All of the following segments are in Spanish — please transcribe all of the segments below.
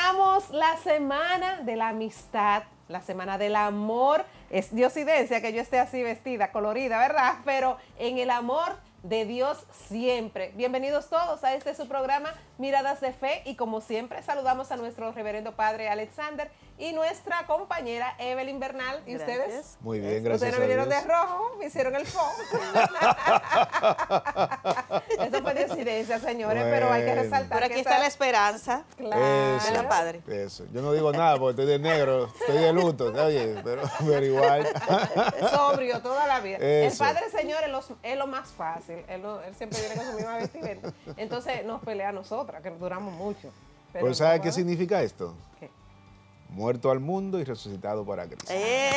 Iniciamos la semana de la amistad, la semana del amor. Es diosidencia que yo esté así vestida, colorida, ¿verdad? Pero en el amor de Dios siempre. Bienvenidos todos a este su programa Miradas de Fe y como siempre saludamos a nuestro reverendo padre Alexander y nuestra compañera Evelyn Bernal. ¿Y gracias. Ustedes? Muy bien, gracias. Ustedes no vinieron de rojo, me hicieron el phone. Eso fue diosidencia, señores, Bueno. pero hay que resaltar. Pero aquí que está la esperanza. Claro. Eso, ¿Verdad, padre? Eso. Yo no digo nada porque estoy de negro, estoy de luto, oye, pero igual. Sobrio toda la vida. Eso. El Padre Señor es lo más fácil. Él siempre viene con su misma vestimenta. Entonces nos pelea a nosotras, que duramos mucho. ¿Pero sabe qué ¿no? significa esto? ¿Qué? Muerto al mundo y resucitado para Cristo.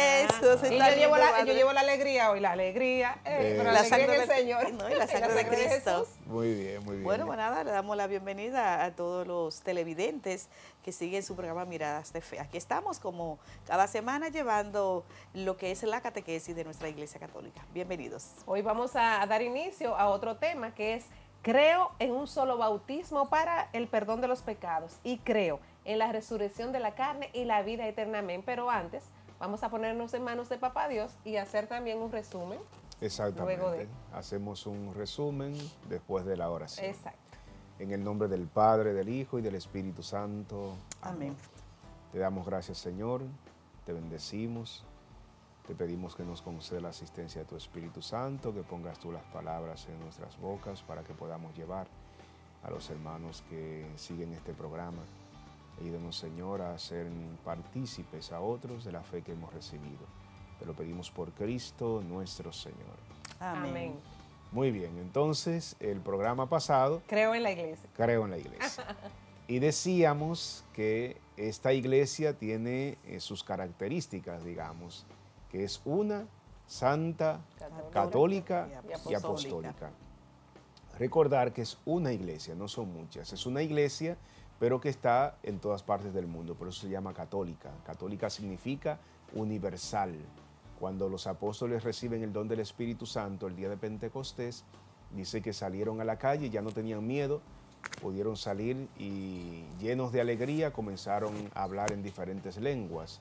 Eso se Y está yo viendo, llevo la alegría hoy, la alegría, pero la La alegría sangre en el de- Señor. no, y la sangre de Cristo. Jesús. Muy bien, muy bien. Bueno, pues nada, le damos la bienvenida a todos los televidentes que siguen su programa Miradas de Fe. Aquí estamos como cada semana llevando lo que es la catequesis de nuestra Iglesia Católica. Bienvenidos. Hoy vamos a dar inicio a otro tema que es creo en un solo bautismo para el perdón de los pecados y creo en la resurrección de la carne y la vida eternamente. Pero antes vamos a ponernos en manos de Papá Dios y hacer también un resumen. Exactamente. luego de- Hacemos un resumen después de la oración. Exacto. En el nombre del Padre, del Hijo y del Espíritu Santo. Amén. Te damos gracias, Señor. Te bendecimos. Te pedimos que nos conceda la asistencia de tu Espíritu Santo, que pongas tú las palabras en nuestras bocas para que podamos llevar a los hermanos que siguen este programa. Ayúdanos, Señor, a ser partícipes a otros de la fe que hemos recibido. Te lo pedimos por Cristo nuestro Señor. Amén. Amén. Muy bien, entonces el programa pasado, Creo en la iglesia. creo en la iglesia. Y decíamos que esta iglesia tiene sus características, digamos, que es una, santa, católica y y apostólica. Recordar que es una iglesia, no son muchas. Es una iglesia, pero que está en todas partes del mundo, por eso se llama católica. Católica significa universal. Cuando los apóstoles reciben el don del Espíritu Santo el día de Pentecostés, dice que salieron a la calle, ya no tenían miedo, pudieron salir y llenos de alegría comenzaron a hablar en diferentes lenguas.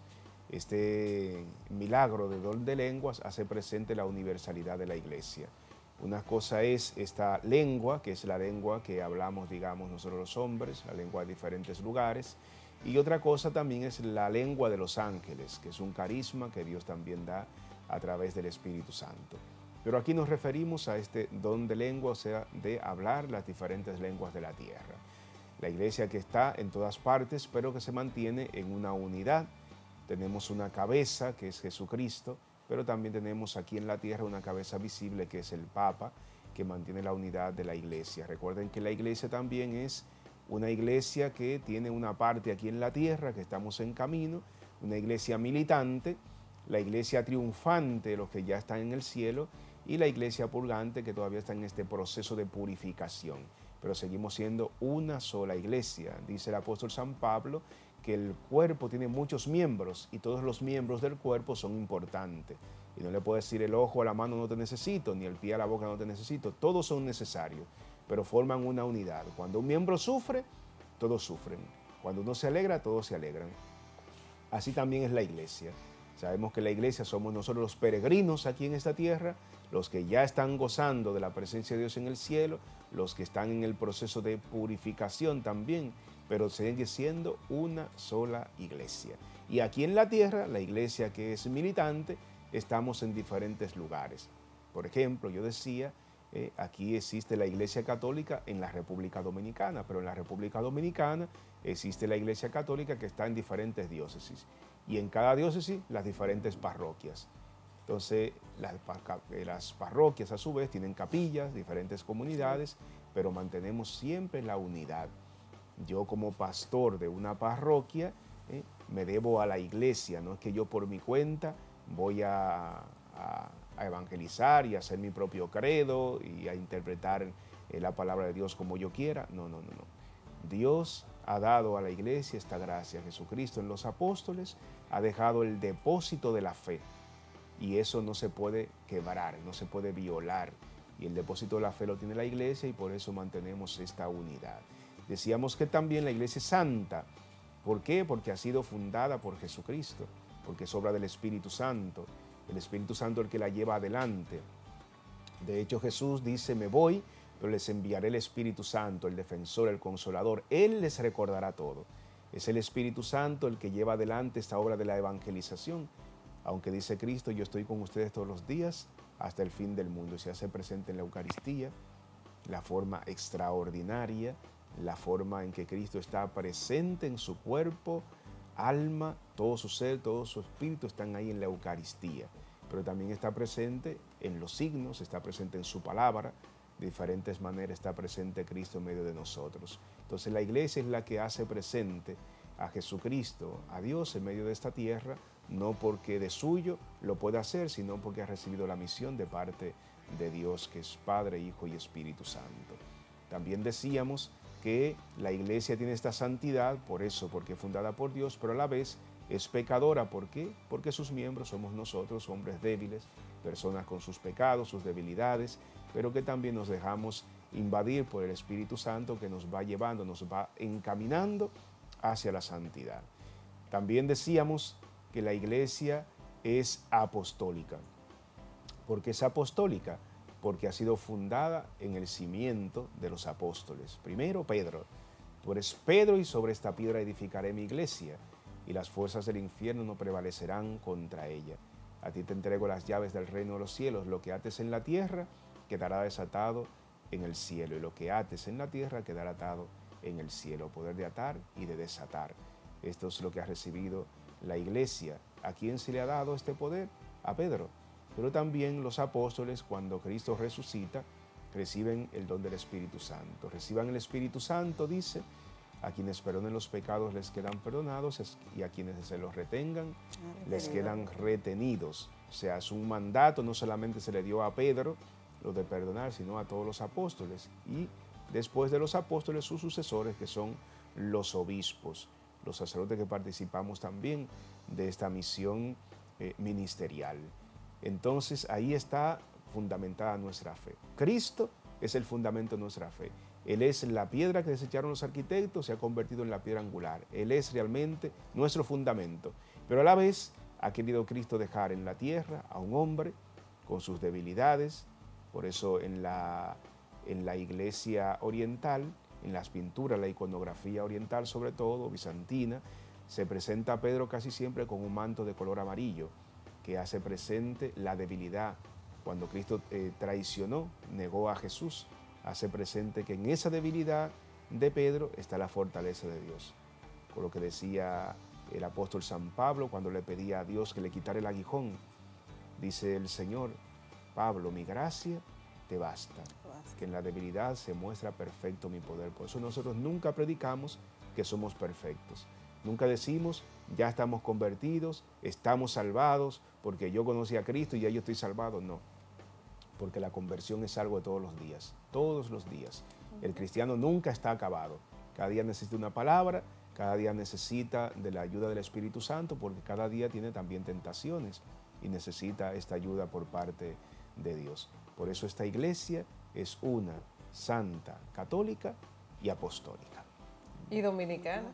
Este milagro de don de lenguas hace presente la universalidad de la iglesia. Una cosa es esta lengua, que es la lengua que hablamos, digamos, nosotros los hombres, la lengua de diferentes lugares. Y otra cosa también es la lengua de los ángeles, que es un carisma que Dios también da a través del Espíritu Santo. Pero aquí nos referimos a este don de lengua, o sea, de hablar las diferentes lenguas de la tierra. La iglesia que está en todas partes, pero que se mantiene en una unidad. Tenemos una cabeza, que es Jesucristo, pero también tenemos aquí en la tierra una cabeza visible, que es el Papa, que mantiene la unidad de la iglesia. Recuerden que la iglesia también es una iglesia que tiene una parte aquí en la tierra, que estamos en camino, una iglesia militante, la iglesia triunfante, los que ya están en el cielo, y la iglesia purgante, que todavía está en este proceso de purificación. Pero seguimos siendo una sola iglesia. Dice el apóstol San Pablo que el cuerpo tiene muchos miembros y todos los miembros del cuerpo son importantes. Y no le puede decir el ojo a la mano no te necesito, ni el pie a la boca no te necesito. Todos son necesarios, pero forman una unidad. Cuando un miembro sufre, todos sufren. Cuando uno se alegra, todos se alegran. Así también es la iglesia. Sabemos que la iglesia somos nosotros los peregrinos aquí en esta tierra, los que ya están gozando de la presencia de Dios en el cielo, los que están en el proceso de purificación también, pero sigue siendo una sola iglesia. Y aquí en la tierra, la iglesia que es militante, estamos en diferentes lugares. Por ejemplo, yo decía, aquí existe la iglesia católica en la República Dominicana, pero en la República Dominicana existe la iglesia católica que está en diferentes diócesis. Y en cada diócesis, las diferentes parroquias. Entonces, las parroquias a su vez tienen capillas, diferentes comunidades, pero mantenemos siempre la unidad. Yo como pastor de una parroquia me debo a la iglesia, no es que yo por mi cuenta voy a evangelizar y a hacer mi propio credo y a interpretar la palabra de Dios como yo quiera. No. Dios ha dado a la iglesia esta gracia. Jesucristo en los apóstoles ha dejado el depósito de la fe y eso no se puede quebrar, no se puede violar. Y el depósito de la fe lo tiene la iglesia y por eso mantenemos esta unidad. Decíamos que también la iglesia es santa, ¿Por qué? Porque ha sido fundada por Jesucristo, porque es obra del Espíritu Santo. El Espíritu Santo es el que la lleva adelante. De hecho, Jesús dice, me voy, pero les enviaré el Espíritu Santo, el defensor, el consolador. Él les recordará todo. Es el Espíritu Santo el que lleva adelante esta obra de la evangelización. Aunque dice Cristo, yo estoy con ustedes todos los días hasta el fin del mundo. Se hace presente en la Eucaristía, la forma extraordinaria, la forma en que Cristo está presente en su cuerpo, alma, todo su ser, todo su espíritu están ahí en la Eucaristía. Pero también está presente en los signos, está presente en su palabra, de diferentes maneras está presente Cristo en medio de nosotros. Entonces la iglesia es la que hace presente a Jesucristo, a Dios en medio de esta tierra, no porque de suyo lo pueda hacer, sino porque ha recibido la misión de parte de Dios, que es Padre, Hijo y Espíritu Santo. También decíamos que la iglesia tiene esta santidad, por eso, porque es fundada por Dios, pero a la vez es pecadora. ¿Por qué? Porque sus miembros somos nosotros, hombres débiles, personas con sus pecados, sus debilidades, pero que también nos dejamos invadir por el Espíritu Santo que nos va llevando, nos va encaminando hacia la santidad. También decíamos que la iglesia es apostólica. ¿Por qué es apostólica? Porque ha sido fundada en el cimiento de los apóstoles. Primero, Pedro. Tú eres Pedro y sobre esta piedra edificaré mi iglesia y las fuerzas del infierno no prevalecerán contra ella. A ti te entrego las llaves del reino de los cielos. Lo que ates en la tierra quedará desatado en el cielo y lo que ates en la tierra quedará atado en el cielo. Poder de atar y de desatar. Esto es lo que ha recibido la iglesia. ¿A quién se le ha dado este poder? A Pedro. Pero también los apóstoles, cuando Cristo resucita, reciben el don del Espíritu Santo. Reciban el Espíritu Santo, dice, a quienes perdonen los pecados les quedan perdonados y a quienes se los retengan les quedan retenidos. O sea, es un mandato, no solamente se le dio a Pedro lo de perdonar, sino a todos los apóstoles. Y después de los apóstoles, sus sucesores, que son los obispos, los sacerdotes que participamos también de esta misión ministerial. Entonces ahí está fundamentada nuestra fe. Cristo es el fundamento de nuestra fe. Él es la piedra que desecharon los arquitectos, se ha convertido en la piedra angular. Él es realmente nuestro fundamento. Pero a la vez ha querido Cristo dejar en la tierra a un hombre con sus debilidades. Por eso en la iglesia oriental, en las pinturas, la iconografía oriental sobre todo, bizantina, se presenta a Pedro casi siempre con un manto de color amarillo, que hace presente la debilidad. Cuando Cristo traicionó, negó a Jesús, hace presente que en esa debilidad de Pedro está la fortaleza de Dios. Por lo que decía el apóstol San Pablo cuando le pedía a Dios que le quitara el aguijón. Dice el Señor, Pablo, mi gracia te basta, que en la debilidad se muestra perfecto mi poder. Por eso nosotros nunca predicamos que somos perfectos. Nunca decimos, ya estamos convertidos, estamos salvados, porque yo conocí a Cristo y ya yo estoy salvado. No, porque la conversión es algo de todos los días, todos los días. El cristiano nunca está acabado. Cada día necesita una palabra, cada día necesita de la ayuda del Espíritu Santo, porque cada día tiene también tentaciones y necesita esta ayuda por parte de Dios. Por eso esta iglesia es una, santa, católica y apostólica. Y dominicana.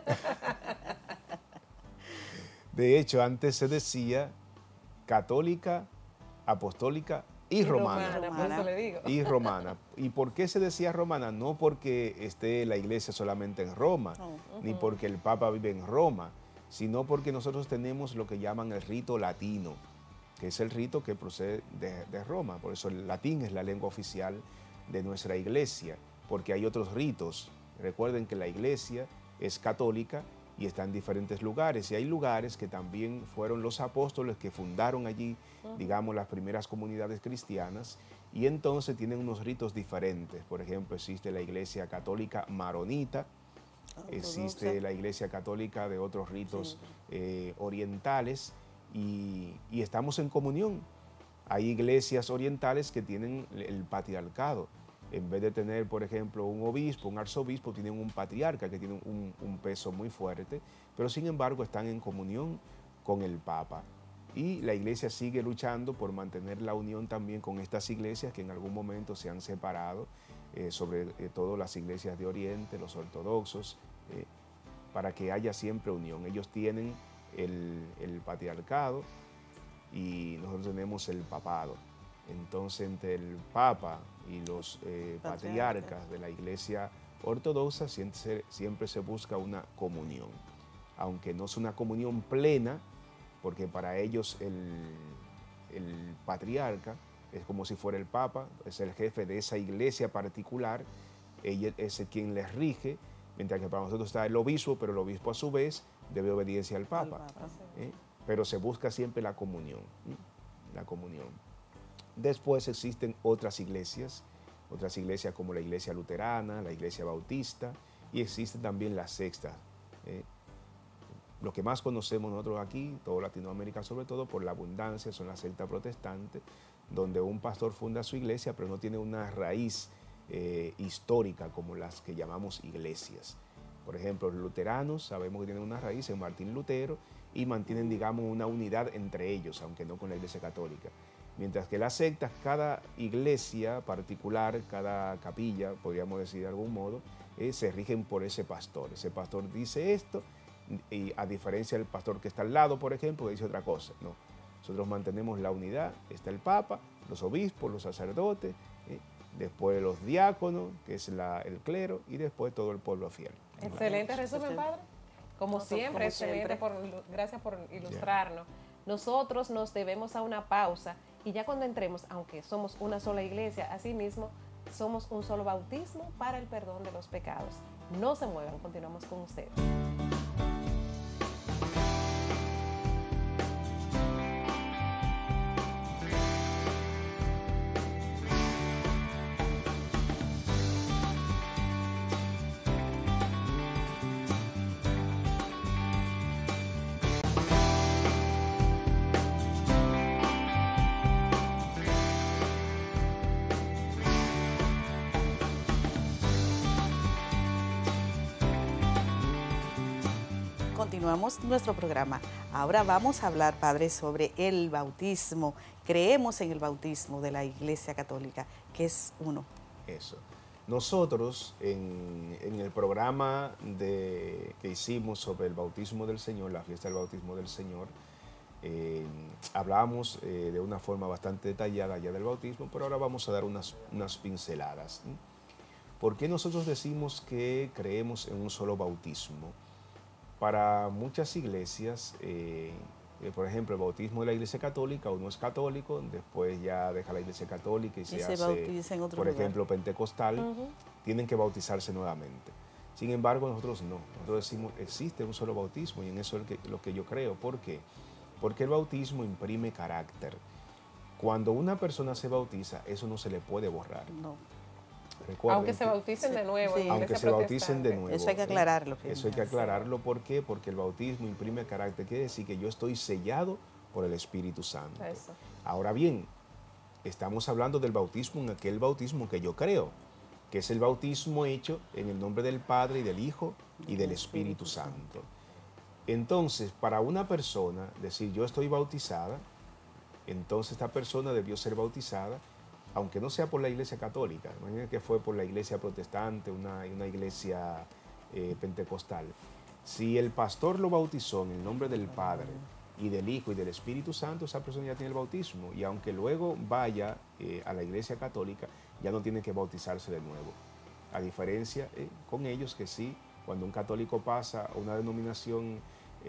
De hecho, antes se decía católica, apostólica y romana. Por eso le digo. Y romana. ¿Y por qué se decía romana? No porque esté la iglesia solamente en Roma, ni porque el Papa vive en Roma, sino porque nosotros tenemos lo que llaman el rito latino, que es el rito que procede de Roma. Por eso el latín es la lengua oficial de nuestra iglesia, porque hay otros ritos. Recuerden que la iglesia es católica y está en diferentes lugares, y hay lugares que también fueron los apóstoles que fundaron allí, digamos, las primeras comunidades cristianas, y entonces tienen unos ritos diferentes. Por ejemplo, existe la iglesia católica maronita, existe la iglesia católica de otros ritos orientales, y estamos en comunión. Hay iglesias orientales que tienen el patriarcado. En vez de tener, por ejemplo, un obispo, un arzobispo, tienen un patriarca que tiene un peso muy fuerte, pero sin embargo están en comunión con el Papa. Y la iglesia sigue luchando por mantener la unión también con estas iglesias que en algún momento se han separado, sobre todo las iglesias de Oriente, los ortodoxos, para que haya siempre unión. Ellos tienen el patriarcado y nosotros tenemos el papado. Entonces, entre el Papa y los patriarcas de la Iglesia ortodoxa siempre se busca una comunión, aunque no es una comunión plena, porque para ellos el patriarca es como si fuera el Papa, es el jefe de esa iglesia particular, ella es quien les rige, mientras que para nosotros está el obispo, pero el obispo a su vez debe obediencia al Papa. Pero se busca siempre la comunión, la comunión. Después existen otras iglesias como la iglesia luterana, la iglesia bautista, y existe también la sexta. Lo que más conocemos nosotros aquí, toda Latinoamérica sobre todo, por la abundancia, son la secta protestante, donde un pastor funda su iglesia, pero no tiene una raíz histórica como las que llamamos iglesias. Por ejemplo, los luteranos sabemos que tienen una raíz en Martín Lutero y mantienen, digamos, una unidad entre ellos, aunque no con la iglesia católica. Mientras que las sectas, cada iglesia particular, cada capilla, podríamos decir de algún modo, se rigen por ese pastor. Ese pastor dice esto, y a diferencia del pastor que está al lado, por ejemplo, que dice otra cosa. No, nosotros mantenemos la unidad, está el Papa, los obispos, los sacerdotes, después los diáconos, que es el clero, y después todo el pueblo fiel. Excelente resumen, padre. Como siempre, excelente. Gracias por ilustrarnos. Nosotros nos debemos a una pausa y ya cuando entremos, aunque somos una sola iglesia, asimismo somos un solo bautismo para el perdón de los pecados. No se muevan, continuamos con ustedes. Continuamos nuestro programa. Ahora vamos a hablar, padre, sobre el bautismo. Creemos en el bautismo de la Iglesia Católica, que es uno. Eso. Nosotros, en el programa que hicimos sobre el bautismo del Señor, la fiesta del bautismo del Señor, hablamos de una forma bastante detallada ya del bautismo, pero ahora vamos a dar unas pinceladas. ¿Por qué nosotros decimos que creemos en un solo bautismo? Para muchas iglesias, por ejemplo, el bautismo de la Iglesia Católica, uno es católico, después ya deja la Iglesia Católica y se hace, en otro por ejemplo, pentecostal, tienen que bautizarse nuevamente. Sin embargo, nosotros no. Nosotros decimos, existe un solo bautismo y en eso es lo que yo creo. ¿Por qué? Porque el bautismo imprime carácter. Cuando una persona se bautiza, eso no se le puede borrar. No. Recuerden, aunque se bauticen de nuevo. Sí. Aunque se bauticen de nuevo. Eso hay que aclararlo. Eso hay que aclararlo. ¿Por qué? Porque el bautismo imprime carácter. Quiere decir que yo estoy sellado por el Espíritu Santo. Eso. Ahora bien, estamos hablando del bautismo en aquel bautismo que yo creo, que es el bautismo hecho en el nombre del Padre y del Hijo y del Espíritu Santo. Entonces, para una persona decir yo estoy bautizada, entonces esta persona debió ser bautizada, aunque no sea por la Iglesia Católica, imagínense que fue por la Iglesia Protestante, una iglesia pentecostal. Si el pastor lo bautizó en el nombre del Padre y del Hijo y del Espíritu Santo, esa persona ya tiene el bautismo, y aunque luego vaya a la Iglesia Católica, ya no tiene que bautizarse de nuevo. A diferencia con ellos que sí, cuando un católico pasa a una denominación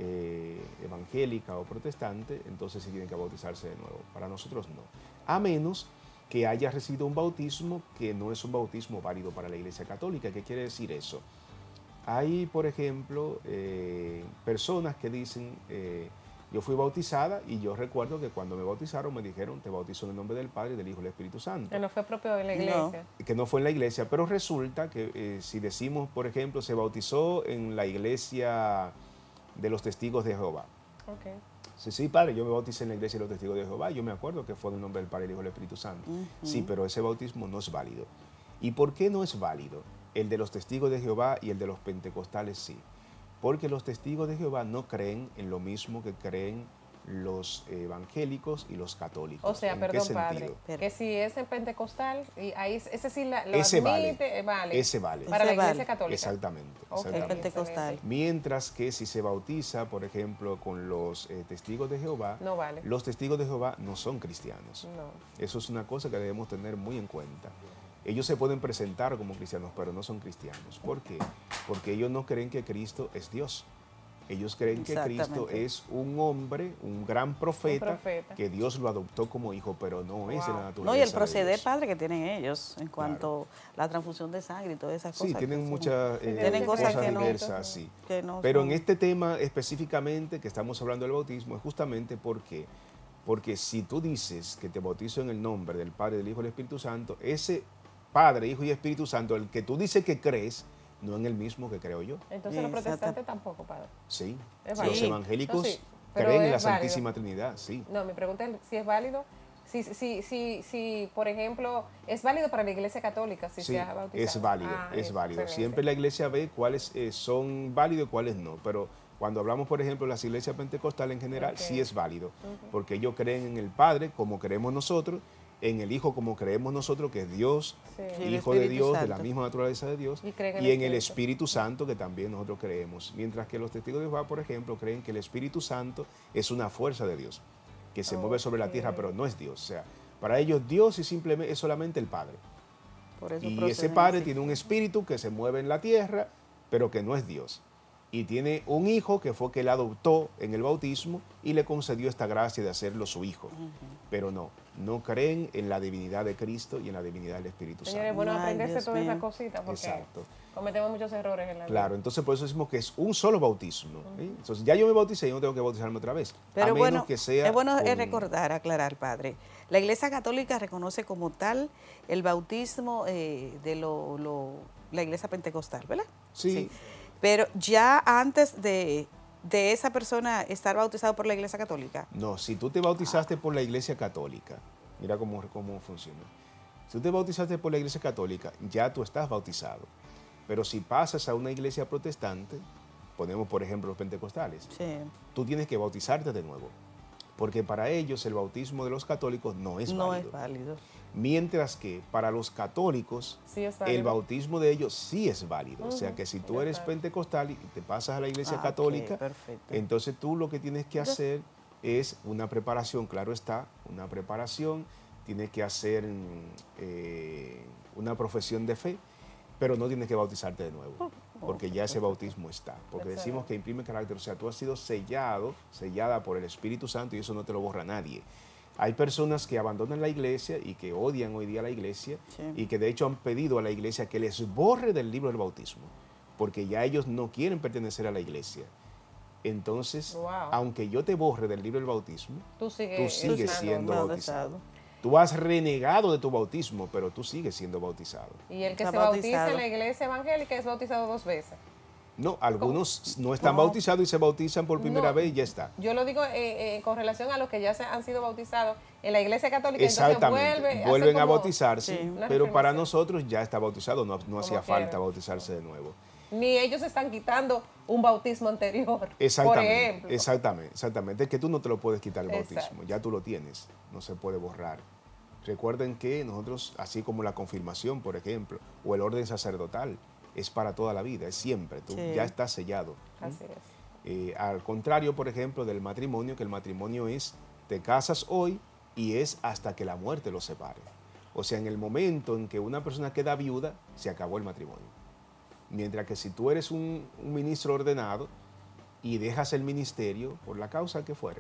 evangélica o protestante, entonces sí tiene que bautizarse de nuevo. Para nosotros no. A menos que haya recibido un bautismo que no es un bautismo válido para la Iglesia Católica. ¿Qué quiere decir eso? Hay, por ejemplo, personas que dicen, yo fui bautizada y yo recuerdo que cuando me bautizaron me dijeron, te bautizo en el nombre del Padre, del Hijo y del Espíritu Santo. Que no fue propio de la iglesia. No, que no fue en la iglesia, pero resulta que si decimos, por ejemplo, se bautizó en la iglesia de los Testigos de Jehová. Okay. Sí, padre, yo me bauticé en la iglesia de los Testigos de Jehová, yo me acuerdo que fue en el nombre del Padre, el Hijo y el Espíritu Santo. Sí, pero ese bautismo no es válido. ¿Y por qué no es válido? El de los Testigos de Jehová y el de los pentecostales sí. Porque los Testigos de Jehová no creen en lo mismo que creen los evangélicos y los católicos. O sea, ¿En qué perdón, padre, sentido? que si es en pentecostal, y ahí ese sí lo Ese admite, vale. Ese vale. Para la Ese vale. iglesia católica. Exactamente. Ok, El exactamente. pentecostal. Mientras que si se bautiza, por ejemplo, con los testigos de Jehová, No vale. los testigos de Jehová no son cristianos. No. Eso es una cosa que debemos tener muy en cuenta. Ellos se pueden presentar como cristianos, pero no son cristianos. ¿Por qué? Porque ellos no creen que Cristo es Dios. Ellos creen que Cristo Exactamente. es un hombre, un gran profeta, Un profeta. que Dios lo adoptó como hijo, pero no es de la naturaleza. No, y el de proceder, Dios. padre, que tienen ellos en cuanto a la transfusión de sangre y todas esas cosas. Sí, tienen que son- muchas tienen cosas que no- diversas, sí. que no Pero son- en este tema específicamente que estamos hablando del bautismo es justamente porque si tú dices que te bautizo en el nombre del Padre, del Hijo y del Espíritu Santo, ese Padre, Hijo y Espíritu Santo, el que tú dices que crees, no es el mismo que creo yo. Entonces los Exacto. protestantes tampoco, padre. Sí, Es los válido. evangélicos No, sí, pero creen en la es válido. Santísima Trinidad, sí. No, mi pregunta es si es válido. Si, por ejemplo, es válido para la iglesia católica, si Sí, se ha bautizado. es válido, Ah, es válido. excelente. Siempre la iglesia ve cuáles son válidos y cuáles no. Pero cuando hablamos, por ejemplo, de las iglesias pentecostales en general, Ok. sí es válido. Porque ellos creen en el Padre como creemos nosotros, en el Hijo como creemos nosotros, que es Dios, Sí. Y el Hijo de Espíritu Dios, de la Santo. misma naturaleza de Dios, Y creen en y el en el Espíritu. Espíritu Santo, que también nosotros creemos. Mientras que los testigos de Jehová, por ejemplo, creen que el Espíritu Santo es una fuerza de Dios, que se mueve sobre la tierra, Ok. pero no es Dios. O sea, para ellos Dios es solamente el Padre. por eso Y ese proceden Padre así. tiene un espíritu que se mueve en la tierra, pero que no es Dios. Y tiene un hijo que fue que él adoptó en el bautismo y le concedió esta gracia de hacerlo su hijo. Pero no creen en la divinidad de Cristo y en la divinidad del Espíritu Señores, Santo. bueno, Ay, aprenderse Dios todas esas mío. cositas porque Exacto. cometemos muchos errores en la vida. Claro, entonces por eso decimos que es un solo bautismo. ¿sí? Entonces ya yo me bauticé y no tengo que bautizarme otra vez. Pero a menos bueno, que sea es bueno con- recordar, aclarar, padre. La Iglesia Católica reconoce como tal el bautismo la Iglesia Pentecostal, ¿verdad? Sí. Pero ya antes de esa persona estar bautizado por la Iglesia Católica. No, si tú te bautizaste por la Iglesia Católica, mira cómo funciona. Si tú te bautizaste por la Iglesia Católica, ya tú estás bautizado. Pero si pasas a una iglesia protestante, ponemos por ejemplo los pentecostales, Sí. tú tienes que bautizarte de nuevo. Porque para ellos el bautismo de los católicos no es No válido. es válido. Mientras que para los católicos Sí es válido. el bautismo de ellos sí es válido. O sea Ujú, que si tú ya eres está. pentecostal y te pasas a la iglesia Ah, ok, católica, perfecto. entonces tú lo que tienes que hacer es una preparación, claro está, una preparación, tienes que hacer una profesión de fe, pero no tienes que bautizarte de nuevo, porque ya ese bautismo está. Porque decimos que imprime carácter, o sea, tú has sido sellada por el Espíritu Santo y eso no te lo borra nadie. Hay personas que abandonan la iglesia y que odian hoy día la iglesia Sí. y que de hecho han pedido a la iglesia que les borre del libro del bautismo, porque ya ellos no quieren pertenecer a la iglesia. Entonces, Wow. aunque yo te borre del libro del bautismo, Tú sigues sigues usando. siendo bautizado. bautizado. Tú has renegado de tu bautismo, pero tú sigues siendo bautizado. Y el que Está se bautiza bautizado. en la iglesia evangélica es bautizado 2 veces. No, algunos no están No. bautizados y se bautizan por primera No. vez y ya está. Yo lo digo con relación a los que ya han sido bautizados en la iglesia católica. Exactamente, Entonces vuelven hace a como- bautizarse, Sí. Una pero para reafirmación. nosotros ya está bautizado, no hacía quiera. falta bautizarse de nuevo. Ni ellos están quitando un bautismo anterior. Por Exactamente, ejemplo. exactamente. Es que tú no te lo puedes quitar el bautismo, Exacto. ya tú lo tienes, no se puede borrar. Recuerden que nosotros, así como la confirmación, por ejemplo, o el orden sacerdotal, es para toda la vida, es siempre, tú Sí. ya estás sellado. Así es. Al contrario, por ejemplo, del matrimonio, que el matrimonio es, te casas hoy y es hasta que la muerte los separe. O sea, en el momento en que una persona queda viuda, se acabó el matrimonio. Mientras que si tú eres un ministro ordenado y dejas el ministerio, por la causa que fuere,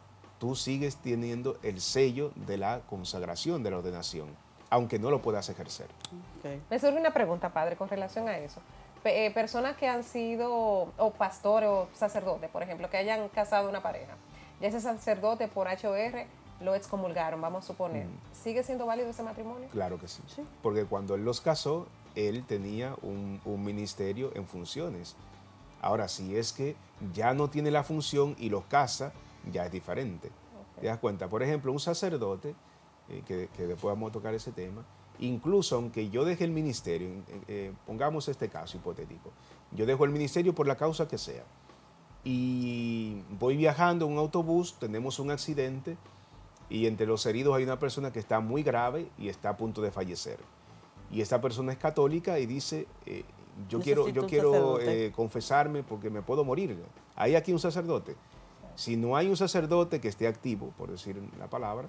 tú sigues teniendo el sello de la consagración, de la ordenación, aunque no lo puedas ejercer. Ok. Me surge una pregunta, padre, con relación a eso. Personas que han sido, o pastores o sacerdotes, por ejemplo, que hayan casado una pareja. Ya ese sacerdote por HOR lo excomulgaron, vamos a suponer. ¿Sigue siendo válido ese matrimonio? Claro que sí. Sí. Porque cuando él los casó, él tenía un ministerio en funciones. Ahora, si es que ya no tiene la función y los casa, ya es diferente. ¿Te das cuenta? Por ejemplo, un sacerdote, que después vamos a tocar ese tema, incluso aunque yo deje el ministerio, pongamos este caso hipotético, yo dejo el ministerio por la causa que sea, y voy viajando en un autobús, tenemos un accidente y entre los heridos hay una persona que está muy grave y está a punto de fallecer. Y esta persona es católica y dice, yo quiero confesarme porque me puedo morir. ¿Hay aquí un sacerdote? Si no hay un sacerdote que esté activo, por decir la palabra,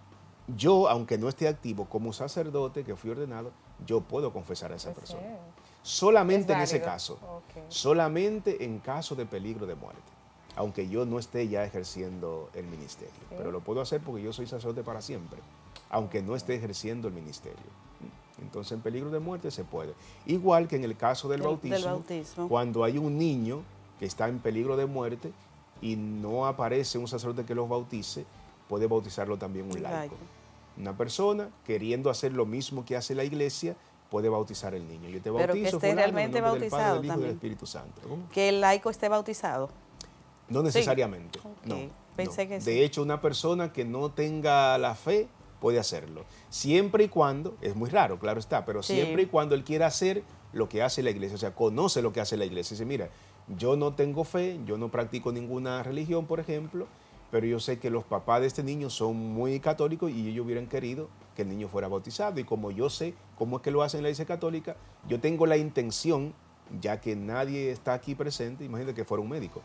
yo, aunque no esté activo, como sacerdote que fui ordenado, yo puedo confesar a esa persona. Solamente en ese caso. Solamente en caso de peligro de muerte. Aunque yo no esté ya ejerciendo el ministerio. Pero lo puedo hacer porque yo soy sacerdote para siempre. Aunque no esté ejerciendo el ministerio. Entonces, en peligro de muerte se puede. Igual que en el caso del bautismo, cuando hay un niño que está en peligro de muerte y no aparece un sacerdote que los bautice, puede bautizarlo también un laico. Una persona queriendo hacer lo mismo que hace la iglesia puede bautizar el niño. Yo te bautizo, pero que esté realmente bautizado del Padre, del Hijo y también. del Espíritu Santo. ¿Cómo? Que el laico esté bautizado. No necesariamente. Sí. No, Okay. Pensé que sí. De hecho, una persona que no tenga la fe puede hacerlo. Siempre y cuando, es muy raro, claro está, pero siempre y cuando él quiera hacer lo que hace la iglesia, o sea, conoce lo que hace la iglesia. Dice, mira, yo no tengo fe, yo no practico ninguna religión, por ejemplo, pero yo sé que los papás de este niño son muy católicos y ellos hubieran querido que el niño fuera bautizado. Y como yo sé cómo es que lo hacen en la iglesia católica, yo tengo la intención, ya que nadie está aquí presente, imagínate que fuera un médico,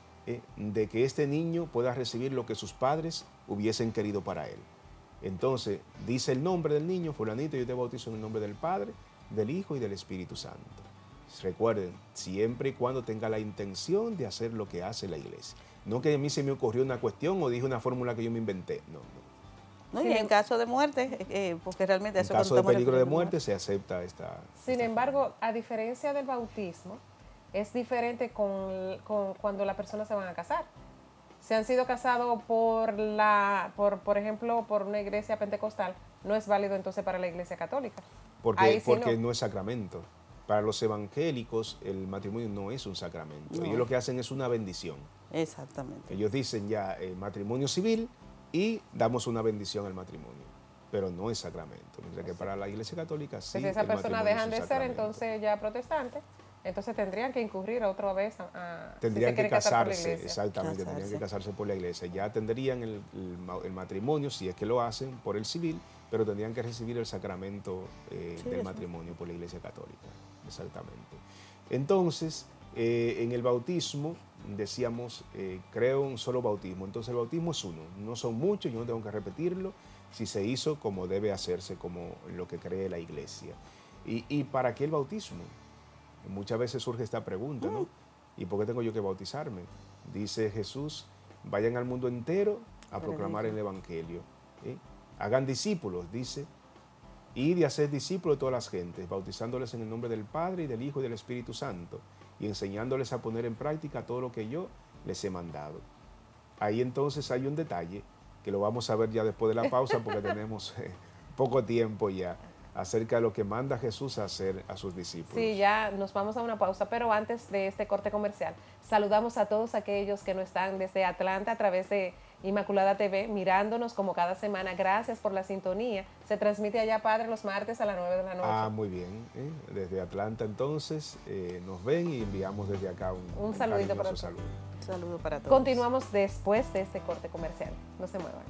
de que este niño pueda recibir lo que sus padres hubiesen querido para él. Entonces, dice el nombre del niño, fulanito, yo te bautizo en el nombre del Padre, del Hijo y del Espíritu Santo. Recuerden, siempre y cuando tenga la intención de hacer lo que hace la iglesia. No que a mí se me ocurrió una cuestión o dije una fórmula que yo me inventé, no. Y en caso de muerte, porque realmente en caso de peligro de muerte se acepta esta... Sin embargo, a diferencia del bautismo, es diferente con cuando las personas se van a casar. Si han sido casados por ejemplo, por una iglesia pentecostal, no es válido entonces para la iglesia católica. Porque no es sacramento. Para los evangélicos el matrimonio no es un sacramento. Ellos lo que hacen es una bendición. Exactamente. Ellos dicen ya matrimonio civil y damos una bendición al matrimonio. Pero no es sacramento. Mientras que para la iglesia católica sí. Si esas personas dejan de ser entonces ya protestantes, entonces tendrían que incurrir otra vez tendrían que casarse, exactamente, tendrían que casarse por la iglesia. Ya tendrían el matrimonio, si es que lo hacen, por el civil, pero tendrían que recibir el sacramento del matrimonio por la iglesia católica, exactamente. Entonces, en el bautismo, decíamos, creo un solo bautismo. Entonces el bautismo es uno, no son muchos, yo no tengo que repetirlo, si se hizo como debe hacerse, como lo que cree la iglesia. ¿Y para qué el bautismo? Muchas veces surge esta pregunta, ¿no? ¿Y por qué tengo yo que bautizarme? Dice Jesús, vayan al mundo entero a proclamar el evangelio. Hagan discípulos, dice, id y hacer discípulos de todas las gentes, bautizándoles en el nombre del Padre y del Hijo y del Espíritu Santo, y enseñándoles a poner en práctica todo lo que yo les he mandado. Ahí entonces hay un detalle que lo vamos a ver ya después de la pausa porque tenemos poco tiempo ya, acerca de lo que manda Jesús a hacer a sus discípulos. Sí, ya nos vamos a una pausa, pero antes de este corte comercial, saludamos a todos aquellos que nos están desde Atlanta a través de Inmaculada TV, mirándonos como cada semana. Gracias por la sintonía. Se transmite allá, Padre, los martes a las 9 de la noche. Ah, muy bien. Desde Atlanta, entonces, nos ven y enviamos desde acá un saludito para todos. Un saludo para todos. Continuamos después de este corte comercial. No se muevan.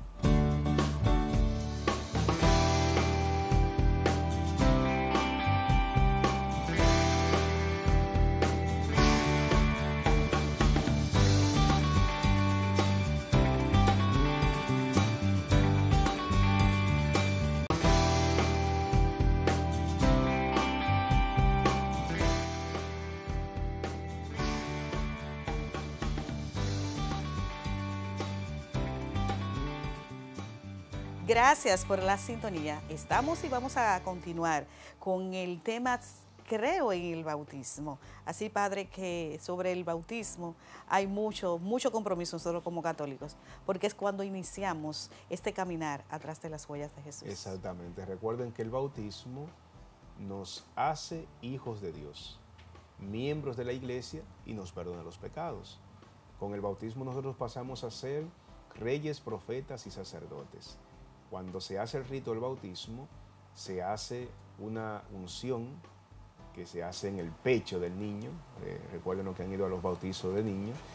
Gracias por la sintonía. Estamos y vamos a continuar con el tema creo en el bautismo. Así, Padre, que sobre el bautismo hay mucho compromiso nosotros como católicos, porque es cuando iniciamos este caminar atrás de las huellas de Jesús. Exactamente. Recuerden que el bautismo nos hace hijos de Dios, miembros de la iglesia y nos perdona los pecados. Con el bautismo nosotros pasamos a ser reyes, profetas y sacerdotes. Cuando se hace el rito del bautismo, se hace una unción que se hace en el pecho del niño. Recuerden los que han ido a los bautizos de niños,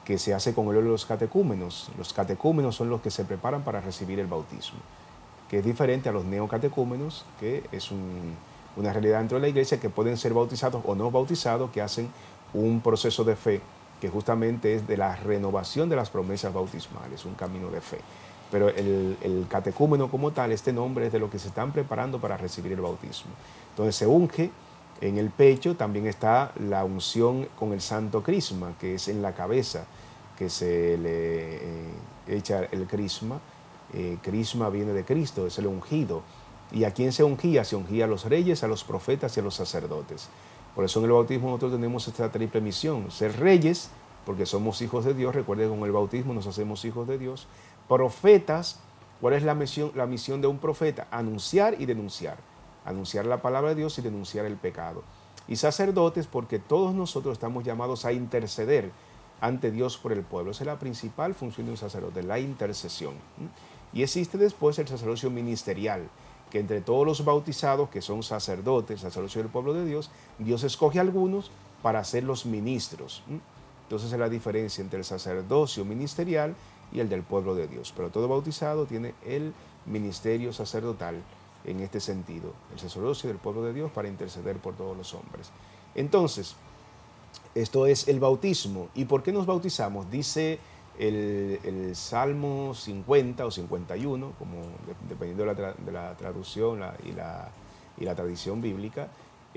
que se hace con el óleo de los catecúmenos. Los catecúmenos son los que se preparan para recibir el bautismo, que es diferente a los neocatecúmenos, que es una realidad dentro de la iglesia, que pueden ser bautizados o no bautizados, que hacen un proceso de fe, que justamente es de la renovación de las promesas bautismales, un camino de fe. Pero el catecúmeno como tal, este nombre es de lo que se están preparando para recibir el bautismo. Entonces se unge en el pecho, también está la unción con el santo crisma, que es en la cabeza que se le echa el crisma. Crisma viene de Cristo, es el ungido. ¿Y a quién se ungía? Se ungía a los reyes, a los profetas y a los sacerdotes. Por eso en el bautismo nosotros tenemos esta triple misión: ser reyes, porque somos hijos de Dios. Recuerden, con el bautismo nos hacemos hijos de Dios. Profetas, ¿cuál es la misión de un profeta? Anunciar y denunciar. Anunciar la palabra de Dios y denunciar el pecado. Y sacerdotes, porque todos nosotros estamos llamados a interceder ante Dios por el pueblo. Esa es la principal función de un sacerdote, la intercesión. Y existe después el sacerdocio ministerial, que entre todos los bautizados, que son sacerdotes, sacerdocio del pueblo de Dios, Dios escoge a algunos para ser los ministros. Entonces es la diferencia entre el sacerdocio ministerial y el del pueblo de Dios. Pero todo bautizado tiene el ministerio sacerdotal en este sentido, el sacerdocio del pueblo de Dios para interceder por todos los hombres. Entonces, esto es el bautismo. ¿Y por qué nos bautizamos? Dice el Salmo 50 o 51, como dependiendo de la traducción y la tradición bíblica,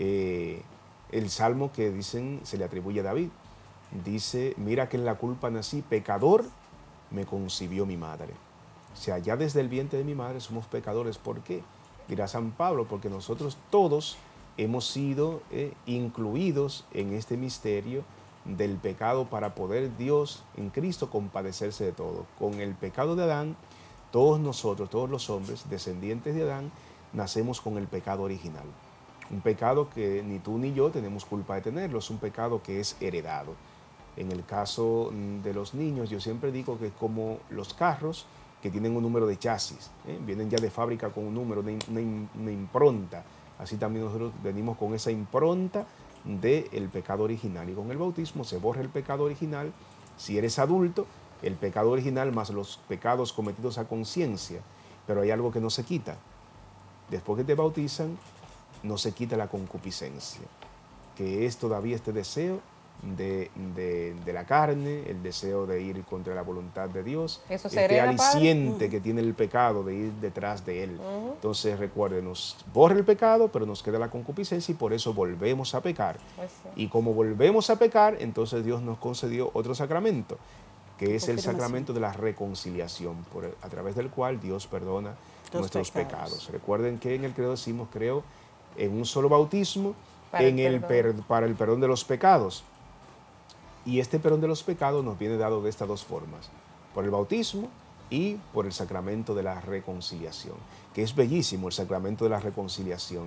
el Salmo que dicen se le atribuye a David. Dice: mira que en la culpa nací, pecador me concibió mi madre. O sea, ya desde el vientre de mi madre somos pecadores. ¿Por qué? Dirá San Pablo: porque nosotros todos hemos sido incluidos en este misterio del pecado para poder Dios en Cristo compadecerse de todo. Con el pecado de Adán, todos nosotros, todos los hombres descendientes de Adán, nacemos con el pecado original. Un pecado que ni tú ni yo tenemos culpa de tenerlo, es un pecado que es heredado. En el caso de los niños, yo siempre digo que es como los carros que tienen un número de chasis, vienen ya de fábrica con un número, una impronta. Así también nosotros venimos con esa impronta del pecado original, y con el bautismo se borra el pecado original. Si eres adulto, el pecado original más los pecados cometidos a conciencia. Pero hay algo que no se quita. Después que te bautizan, no se quita la concupiscencia, que es todavía este deseo de la carne, el deseo de ir contra la voluntad de Dios, Eso se este hereda, aliciente que tiene el pecado de ir detrás de él. Entonces recuerden, nos borra el pecado, pero nos queda la concupiscencia, y por eso volvemos a pecar. Pues sí. Y como volvemos a pecar, entonces Dios nos concedió otro sacramento, que es el sacramento de la reconciliación, a través del cual Dios perdona nuestros pecados. Recuerden que en el credo decimos: creo en un solo bautismo para el perdón de los pecados. Y este perdón de los pecados nos viene dado de estas dos formas: por el bautismo y por el sacramento de la reconciliación, que es bellísimo el sacramento de la reconciliación.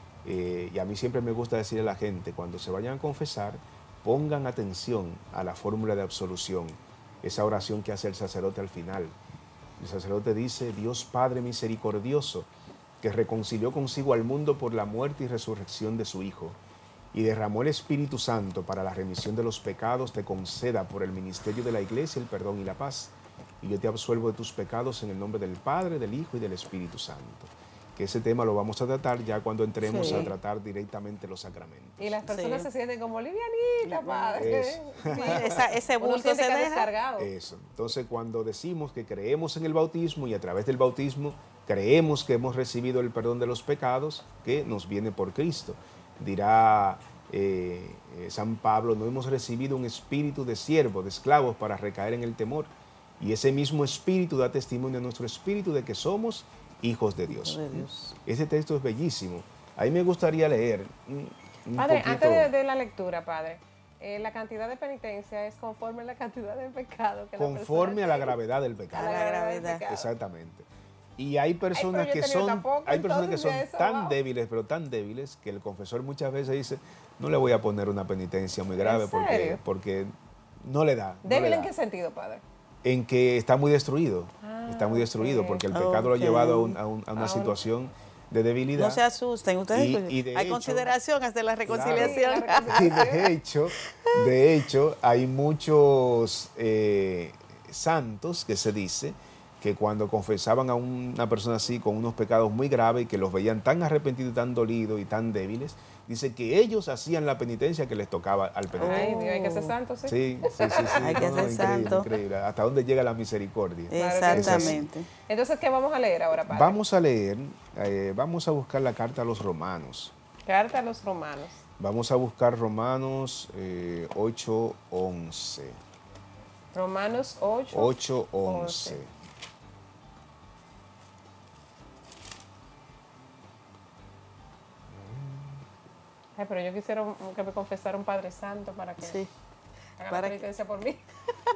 Y a mí siempre me gusta decirle a la gente, cuando se vayan a confesar, pongan atención a la fórmula de absolución, esa oración que hace el sacerdote al final. El sacerdote dice: Dios Padre misericordioso, que reconcilió consigo al mundo por la muerte y resurrección de su Hijo, y derramó el Espíritu Santo para la remisión de los pecados, te conceda por el ministerio de la Iglesia el perdón y la paz. Y yo te absuelvo de tus pecados en el nombre del Padre, del Hijo y del Espíritu Santo. Que ese tema lo vamos a tratar ya cuando entremos a tratar directamente los sacramentos. Y las personas se sienten como livianitas, padre. Ese bulto se deja descargado. Eso. Entonces, cuando decimos que creemos en el bautismo y a través del bautismo creemos que hemos recibido el perdón de los pecados, que nos viene por Cristo. Dirá San Pablo: no hemos recibido un espíritu de siervo, de esclavos, para recaer en el temor. Y ese mismo espíritu da testimonio a nuestro espíritu de que somos hijos de Dios. Ese texto es bellísimo. A mí me gustaría leer un padre, poquito. antes de la lectura, padre, la cantidad de penitencia es conforme a la cantidad de pecado. Que conforme a la gravedad del pecado. A la gravedad. Exactamente. Y hay personas que son, tan débiles, pero tan débiles, que el confesor muchas veces dice: no le voy a poner una penitencia muy grave porque no le da. ¿Débil en qué sentido, padre? En que está muy destruido. Está muy destruido porque el pecado lo ha llevado a una situación de debilidad. No se asusten, ustedes Y de hay hecho, consideración hasta la reconciliación. Claro, Y de hecho, hay muchos santos que se dice que cuando confesaban a una persona así con unos pecados muy graves y que los veían tan arrepentidos y tan dolidos y tan débiles, dice que ellos hacían la penitencia que les tocaba al penitente. Ay, Dios, hay que ser santo, sí. Sí, sí, sí, sí. Hay que ser increíble, santo. increíble. Hasta dónde llega la misericordia. Claro que sí. Exactamente. Entonces, ¿qué vamos a leer ahora, padre? Vamos a leer, vamos a buscar la carta a los romanos. Carta a los romanos. Vamos a buscar Romanos 8:11. Romanos 8. 8:11. Ay, pero yo quisiera que me confesara un Padre Santo para que Sí. haga Para la que- penitencia por mí.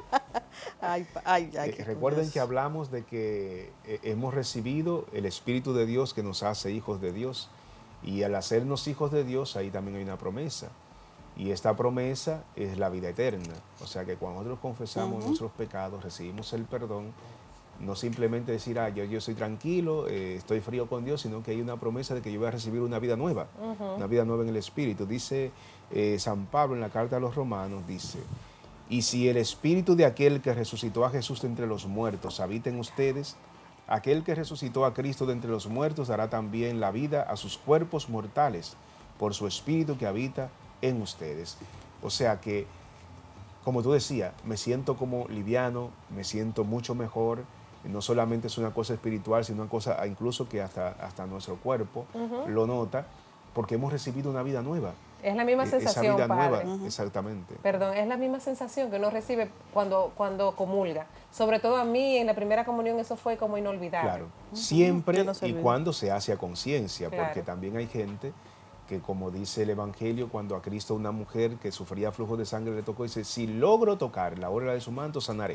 Ay, qué Recuerden curioso. que hablamos de que hemos recibido el Espíritu de Dios que nos hace hijos de Dios. Y al hacernos hijos de Dios, ahí también hay una promesa. Y esta promesa es la vida eterna. O sea que cuando nosotros confesamos nuestros pecados, recibimos el perdón, no simplemente decir, yo soy tranquilo, estoy frío con Dios, sino que hay una promesa de que yo voy a recibir una vida nueva, una vida nueva en el Espíritu. Dice San Pablo en la carta a los Romanos, dice, y si el Espíritu de aquel que resucitó a Jesús de entre los muertos habita en ustedes, aquel que resucitó a Cristo de entre los muertos dará también la vida a sus cuerpos mortales por su Espíritu que habita en ustedes. O sea que, como tú decías, me siento como liviano, me siento mucho mejor. No solamente es una cosa espiritual, sino una cosa incluso que hasta nuestro cuerpo lo nota, porque hemos recibido una vida nueva. Es la misma sensación, Esa vida padre. nueva, exactamente. Perdón, es la misma sensación que uno recibe cuando comulga. Sobre todo a mí, en la primera comunión, eso fue como inolvidable. Claro, siempre Que no se y olvide. cuando se hace a conciencia, Claro. porque también hay gente que, como dice el Evangelio, cuando a Cristo una mujer que sufría flujo de sangre le tocó, dice, si logro tocar la orla de su manto, sanaré.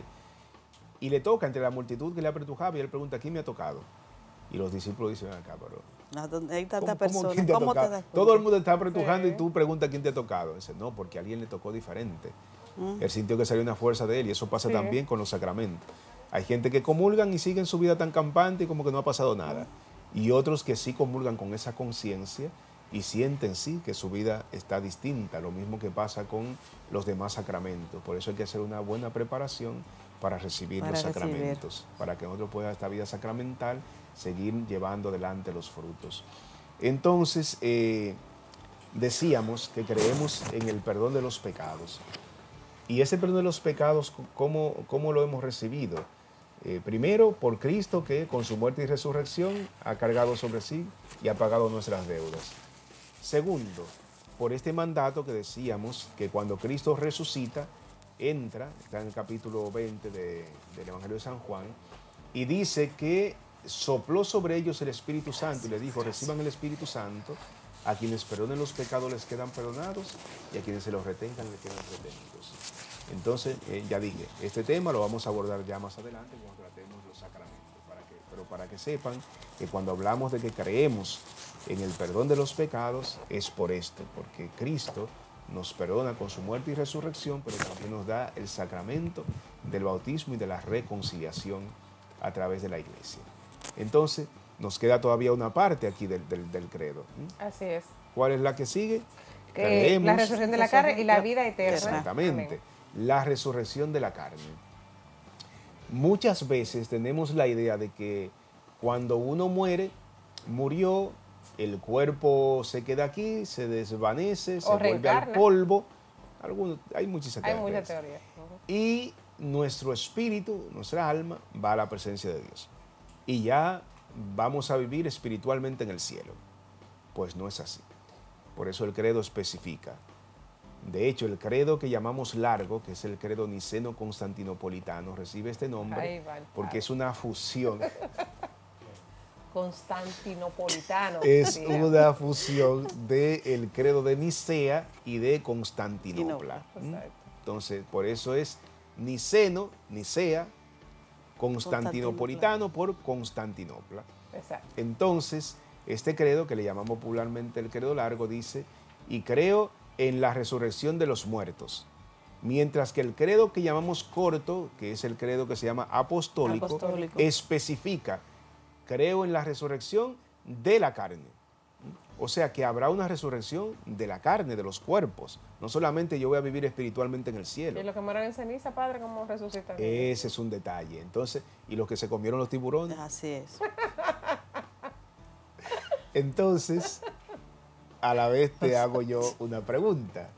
Y le toca entre la multitud que le apretujaba y él pregunta, ¿quién me ha tocado? Y los discípulos dicen, acá, pero Hay tantas ¿cómo personas. quién te ha ¿Cómo te tocado? das cuenta? Todo el mundo está apretujando Sí. y tú preguntas quién te ha tocado. Dice, no, porque a alguien le tocó diferente. Él sintió que salió una fuerza de él y eso pasa Sí. también con los sacramentos. Hay gente que comulgan y siguen su vida tan campante y como que no ha pasado nada. Y otros que sí comulgan con esa conciencia y sienten sí que su vida está distinta, lo mismo que pasa con los demás sacramentos. Por eso hay que hacer una buena preparación para recibir Para los recibir. sacramentos, para que nosotros pueda esta vida sacramental seguir llevando adelante los frutos. Entonces, decíamos que creemos en el perdón de los pecados. Y ese perdón de los pecados, ¿cómo lo hemos recibido? Primero, por Cristo, que con su muerte y resurrección ha cargado sobre sí y ha pagado nuestras deudas. Segundo, por este mandato que decíamos que cuando Cristo resucita, entra, está en el capítulo 20 del Evangelio de San Juan, y dice que sopló sobre ellos el Espíritu Santo y le dijo, reciban el Espíritu Santo, a quienes perdonen los pecados les quedan perdonados y a quienes se los retengan les quedan retenidos. Entonces, ya dije, este tema lo vamos a abordar ya más adelante cuando tratemos los sacramentos, pero para que sepan que cuando hablamos de que creemos en el perdón de los pecados es por esto, porque Cristo nos perdona con su muerte y resurrección, pero también nos da el sacramento del bautismo y de la reconciliación a través de la iglesia. Entonces, nos queda todavía una parte aquí del credo. Así es. ¿Cuál es la que sigue? Que la resurrección de la carne y la vida eterna. Exactamente. Amén. La resurrección de la carne. Muchas veces tenemos la idea de que cuando uno muere, murió, el cuerpo se queda aquí, se desvanece, se vuelve al reencarna. polvo. Hay muchas Hay muchas teorías. y nuestro espíritu, nuestra alma, va a la presencia de Dios. Y ya vamos a vivir espiritualmente en el cielo. Pues no es así. Por eso el credo especifica. De hecho, el credo que llamamos largo, que es el credo niceno-constantinopolitano, recibe este nombre Ahí va el porque padre. es una fusión. Constantinopolitano. Es sí. una fusión del credo de Nicea y de Constantinopla. Exacto. Entonces, por eso es niceno, Nicea, constantinopolitano por Constantinopla. Exacto. Entonces, este credo, que le llamamos popularmente el credo largo, dice, y creo en la resurrección de los muertos. Mientras que el credo que llamamos corto, que es el credo que se llama apostólico, Apostólico. especifica, creo en la resurrección de la carne. O sea que habrá una resurrección de la carne, de los cuerpos. No solamente yo voy a vivir espiritualmente en el cielo. Y los que mueren en ceniza, Padre, ¿cómo resucitan? Ese es un detalle. Entonces, y los que se comieron los tiburones. Así es. Entonces, a la vez te hago yo una pregunta.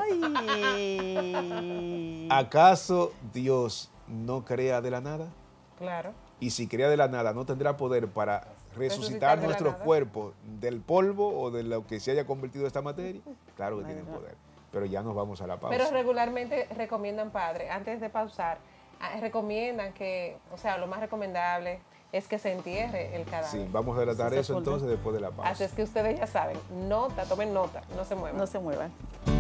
Ay. ¿Acaso Dios no crea de la nada? Claro. Y si crea de la nada, ¿no tendrá poder para Resucitar resucitar de la nuestros nada. cuerpos del polvo o de lo que se haya convertido esta materia? Claro que tienen poder. Pero ya nos vamos a la pausa. Pero regularmente recomiendan, Padre, antes de pausar, recomiendan que, o sea, lo más recomendable es que se entierre el cadáver. Sí, vamos a tratar Se eso sepulta. entonces después de la pausa. Así es que ustedes ya saben, nota, tomen nota, no se muevan. No se muevan.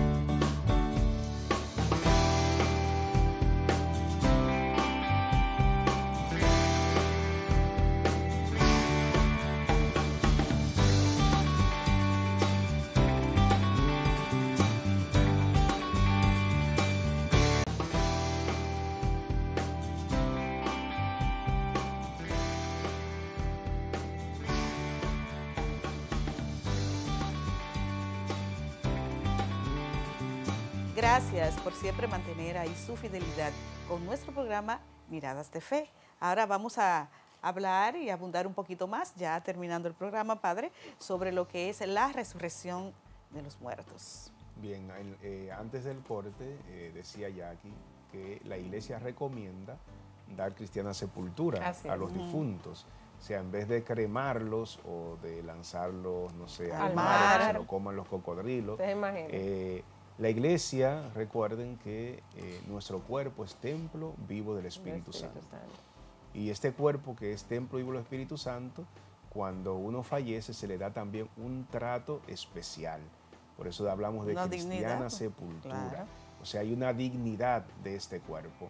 Gracias por siempre mantener ahí su fidelidad con nuestro programa Miradas de Fe. Ahora vamos a hablar y abundar un poquito más, ya terminando el programa, Padre, sobre lo que es la resurrección de los muertos. Bien, antes del corte decía Jackie que la iglesia recomienda dar cristiana sepultura Así a es. los difuntos. O sea, en vez de cremarlos o de lanzarlos, no sé, Al al mar. mar, que se lo coman los cocodrilos. Ustedes imaginen. La iglesia, recuerden que nuestro cuerpo es templo vivo del Espíritu Santo. Y este cuerpo que es templo vivo del Espíritu Santo, cuando uno fallece se le da también un trato especial. Por eso hablamos de Una cristiana dignidad. sepultura. Claro. O sea, hay una dignidad de este cuerpo.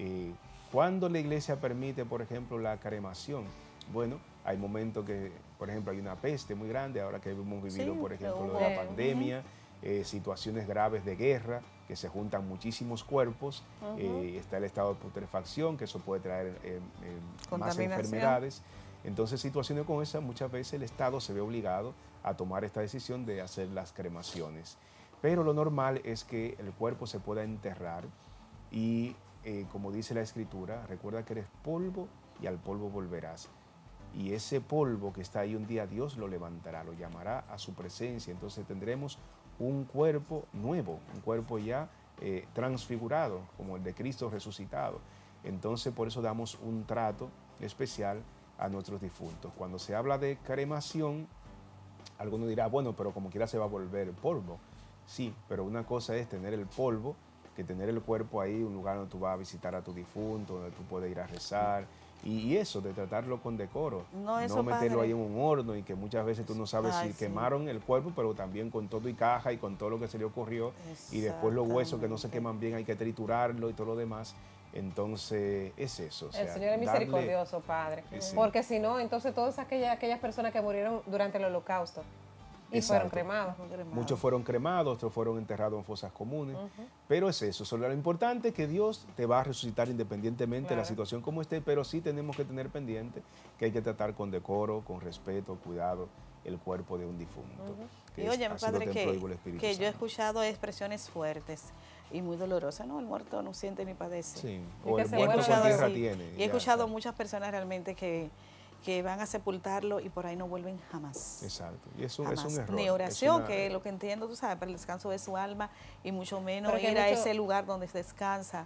Cuando la iglesia permite, por ejemplo, la cremación, bueno, hay momentos que, por ejemplo, hay una peste muy grande, ahora que hemos vivido, Sí, por ejemplo, lo hubo. de la pandemia, situaciones graves de guerra, que se juntan muchísimos cuerpos, está el estado de putrefacción, que eso puede traer más Contaminación. enfermedades. Entonces, situaciones como esa, muchas veces el Estado se ve obligado a tomar esta decisión de hacer las cremaciones. Pero lo normal es que el cuerpo se pueda enterrar y, como dice la Escritura, recuerda que eres polvo y al polvo volverás. Y ese polvo que está ahí un día Dios lo levantará, lo llamará a su presencia. Entonces tendremos un cuerpo nuevo, un cuerpo ya transfigurado, como el de Cristo resucitado. Entonces por eso damos un trato especial a nuestros difuntos. Cuando se habla de cremación, alguno dirá, bueno, pero como quiera se va a volver polvo. Sí, pero una cosa es tener el polvo, que tener el cuerpo ahí, un lugar donde tú vas a visitar a tu difunto, donde tú puedes ir a rezar. Y eso, de tratarlo con decoro, No, eso, no meterlo padre. ahí en un horno y que muchas veces tú no sabes Ay, si sí. quemaron el cuerpo, pero también con todo y caja y con todo lo que se le ocurrió. Y después los huesos que no se Exactamente. queman bien, hay que triturarlo y todo lo demás. Entonces, es eso. O El sea, Señor es darle- misericordioso, Padre. Sí, sí. Porque si no, entonces todas aquellas personas que murieron durante el holocausto y fueron Exacto. cremados. Muchos fueron cremados, otros fueron enterrados en fosas comunes. Pero es eso. Solo lo importante es que Dios te va a resucitar independientemente de la Claro. situación como esté, pero sí tenemos que tener pendiente que hay que tratar con decoro, con respeto, cuidado el cuerpo de un difunto. que Y es- oye, ha sido Padre, templo vivo del Espíritu que yo he Santo. escuchado expresiones fuertes y muy dolorosas, ¿no? El muerto no siente ni padece. Sí, Y o que el se muerto muera con de tierra sí. tiene. Y he ya escuchado está. muchas personas realmente que van a sepultarlo y por ahí no vuelven jamás. Exacto. Y es un Jamás. error. Ni es oración, una- que lo que entiendo, tú sabes, para el descanso de su alma y mucho menos Pero que ir a mucho- ese lugar donde se descansa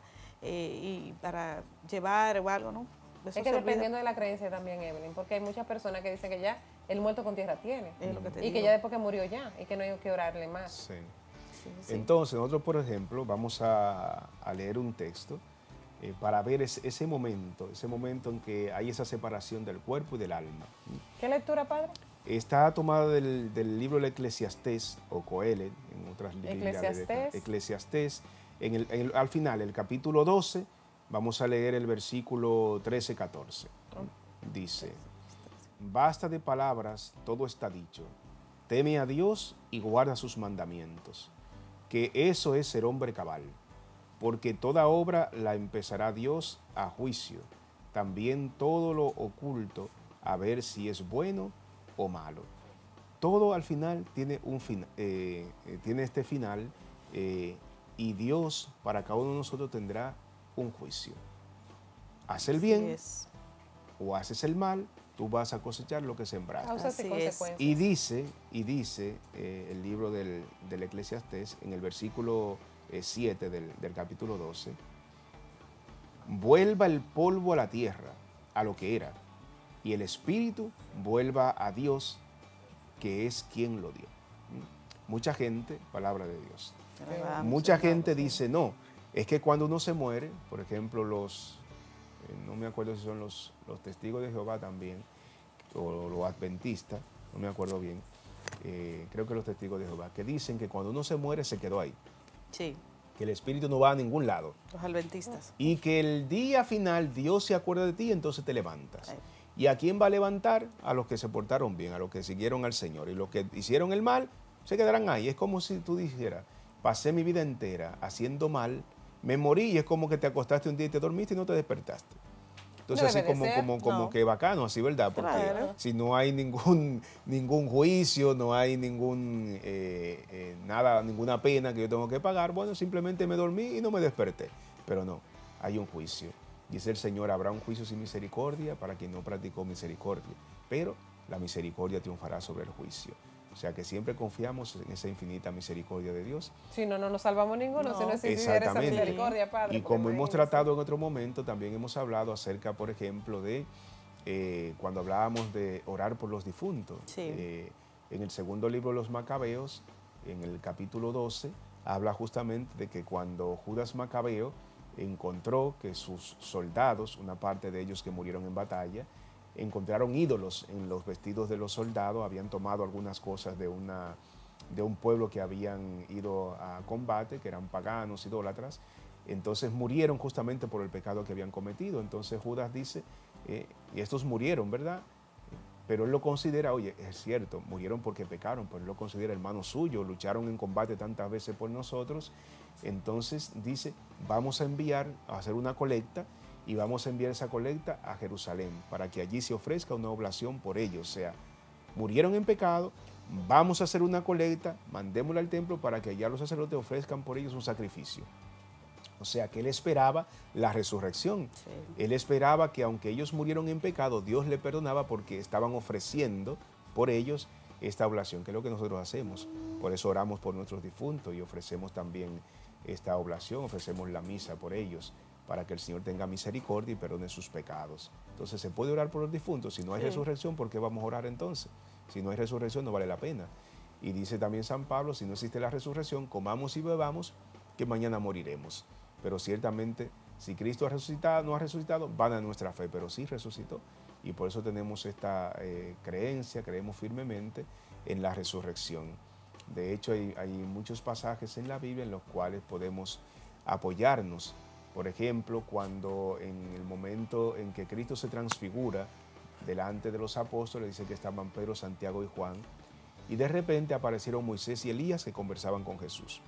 y para llevar o algo, ¿no? Eso Es que se olvida. dependiendo de la creencia también, Evelyn, porque hay muchas personas que dicen que ya el muerto con tierra tiene. Es lo que te Y que digo. ya después que murió ya, y que no hay que orarle más. Sí. Sí, sí. Entonces, nosotros, por ejemplo, vamos a leer un texto para ver ese momento en que hay esa separación del cuerpo y del alma. ¿Qué lectura, Padre? Está tomada del libro del Eclesiastés, o Coelet, en otras Biblias. Eclesiastés. Eclesiastés. Al final, el capítulo 12, vamos a leer el versículo 13-14. Dice, basta de palabras, todo está dicho. Teme a Dios y guarda sus mandamientos, que eso es ser hombre cabal, porque toda obra la empezará Dios a juicio, también todo lo oculto, a ver si es bueno o malo. Todo al final tiene, tiene este final y Dios para cada uno de nosotros tendrá un juicio. Haz el bien o haces el mal, tú vas a cosechar lo que sembraste. Causas y consecuencias. Y dice el libro del Eclesiastés en el versículo 7 del capítulo 12, vuelva el polvo a la tierra, a lo que era, y el espíritu vuelva a Dios, que es quien lo dio. Mucha gente, palabra de Dios. Mucha gente dice, no, es que cuando uno se muere, por ejemplo, no me acuerdo si son los testigos de Jehová también, o los adventistas, no me acuerdo bien, creo que los testigos de Jehová, que dicen que cuando uno se muere se quedó ahí. Sí. Que el espíritu no va a ningún lado. Los adventistas. Y que el día final Dios se acuerda de ti y entonces te levantas. ¿Y a quién va a levantar? A los que se portaron bien, a los que siguieron al Señor. Y los que hicieron el mal se quedarán ahí. Es como si tú dijeras, pasé mi vida entera haciendo mal, me morí y es como que te acostaste un día y te dormiste y no te despertaste. Entonces No así como que bacano, así, ¿verdad? Porque si no hay ningún juicio, no hay ninguna pena que yo tengo que pagar, bueno, simplemente me dormí y no me desperté. Pero no, hay un juicio. Dice el Señor, habrá un juicio sin misericordia para quien no practicó misericordia, pero la misericordia triunfará sobre el juicio. O sea que siempre confiamos en esa infinita misericordia de Dios. Si no, no nos salvamos ninguno, si no existiera esa misericordia, Padre. Y como hemos tratado en otro momento, también hemos hablado acerca, por ejemplo, de cuando hablábamos de orar por los difuntos. En el segundo libro de los Macabeos, en el capítulo 12, habla justamente de que cuando Judas Macabeo encontró que sus soldados, una parte de ellos que murieron en batalla, encontraron ídolos en los vestidos de los soldados, habían tomado algunas cosas de un pueblo que habían ido a combate, que eran paganos, idólatras, entonces murieron justamente por el pecado que habían cometido. Entonces Judas dice, y estos murieron, ¿verdad? Pero él lo considera, oye, es cierto, murieron porque pecaron, pero él lo considera hermano suyo, lucharon en combate tantas veces por nosotros. Entonces dice, vamos a enviar, a hacer una colecta, y vamos a enviar esa colecta a Jerusalén para que allí se ofrezca una oblación por ellos. O sea, murieron en pecado, vamos a hacer una colecta, mandémosla al templo para que allá los sacerdotes ofrezcan por ellos un sacrificio. O sea, que él esperaba la resurrección. Sí. Él esperaba que aunque ellos murieron en pecado, Dios le perdonaba porque estaban ofreciendo por ellos esta oblación, que es lo que nosotros hacemos. Por eso oramos por nuestros difuntos y ofrecemos también esta oblación, ofrecemos la misa por ellos, para que el Señor tenga misericordia y perdone sus pecados. Entonces se puede orar por los difuntos. Si no hay resurrección, ¿por qué vamos a orar entonces? Si no hay resurrección, no vale la pena. Y dice también San Pablo, si no existe la resurrección, comamos y bebamos, que mañana moriremos. Pero ciertamente, si Cristo no ha resucitado, vana nuestra fe, pero sí resucitó. Y por eso tenemos esta creencia, creemos firmemente en la resurrección. De hecho, hay muchos pasajes en la Biblia en los cuales podemos apoyarnos. Por ejemplo, cuando en el momento en que Cristo se transfigura delante de los apóstoles, dice que estaban Pedro, Santiago y Juan, y de repente aparecieron Moisés y Elías que conversaban con Jesús.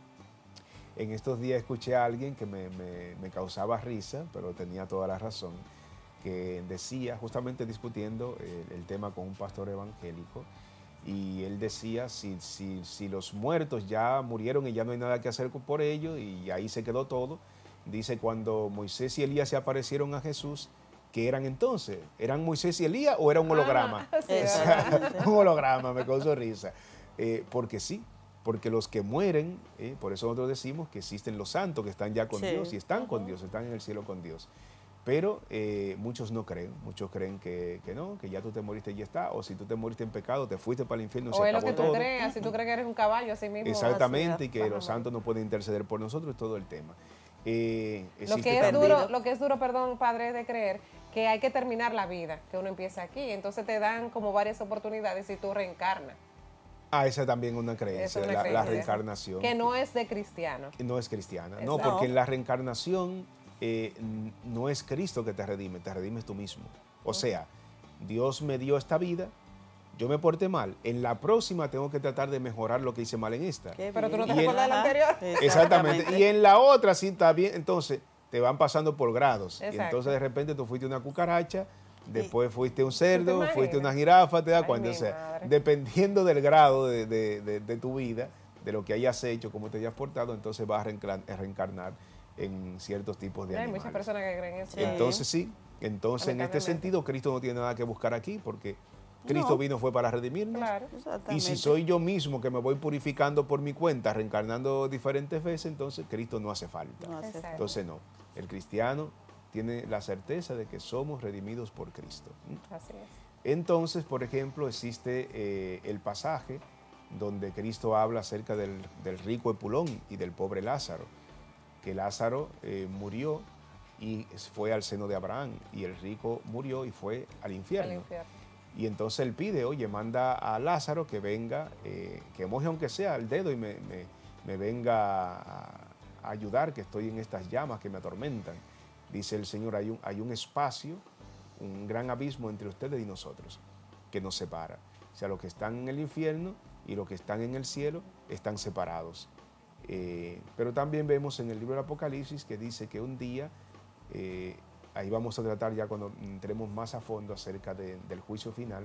En estos días escuché a alguien que me causaba risa, pero tenía toda la razón, que decía, justamente discutiendo el tema con un pastor evangélico, y él decía, si los muertos ya murieron y ya no hay nada que hacer por ellos, y ahí se quedó todo, dice, cuando Moisés y Elías se aparecieron a Jesús, ¿qué eran entonces? ¿Eran Moisés y Elías o era un holograma? Sí, o sea, un holograma, me causó risa. Porque sí, porque los que mueren, por eso nosotros decimos que existen los santos que están ya con Dios y están con Dios, están en el cielo con Dios. Pero muchos no creen, muchos creen que no, que ya tú te moriste y ya está, o si tú te moriste en pecado, te fuiste para el infierno y se acabó todo. O es lo que tú creas, si tú crees que eres un caballo, así mismo. Exactamente, y que los santos no pueden interceder por nosotros, es todo el tema. Lo que es duro, perdón, Padre, es de creer que hay que terminar la vida, que uno empieza aquí, entonces te dan como varias oportunidades y tú reencarnas. Esa también es una creencia, la reencarnación. Que no es de cristiano. No es cristiana, no, porque en la reencarnación no es Cristo que te redimes tú mismo. O sea, Dios me dio esta vida, yo me porté mal, en la próxima tengo que tratar de mejorar lo que hice mal en esta. Pero tú no te acuerdas de la anterior. Exactamente, y en la otra sí está bien, entonces te van pasando por grados. Y entonces de repente tú fuiste una cucaracha después fuiste un cerdo, imaginas? fuiste una jirafa, te das Ay, cuenta. mi O sea, madre. dependiendo del grado de tu vida, de lo que hayas hecho, cómo te hayas portado, entonces vas a reencarnar en ciertos tipos de Hay animales. muchas personas que creen eso. Sí. Entonces sí, entonces en este Lamentablemente. sentido Cristo no tiene nada que buscar aquí porque Cristo No. vino fue para redimirnos. Claro. Exactamente. Y si soy yo mismo que me voy purificando por mi cuenta, reencarnando diferentes veces, entonces Cristo no hace falta. No hace Exacto. Entonces no, el cristiano tiene la certeza de que somos redimidos por Cristo. Así es. Entonces, por ejemplo, existe el pasaje donde Cristo habla acerca del rico Epulón y del pobre Lázaro, que Lázaro murió y fue al seno de Abraham, y el rico murió y fue al infierno. Al infierno. Y entonces él pide, oye, manda a Lázaro que venga, que moje aunque sea el dedo y me venga a ayudar, que estoy en estas llamas que me atormentan. Dice el Señor, hay un espacio, un gran abismo entre ustedes y nosotros, que nos separa. O sea, los que están en el infierno y los que están en el cielo están separados. Pero también vemos en el libro del Apocalipsis que dice que un día, ahí vamos a tratar ya cuando entremos más a fondo acerca del juicio final,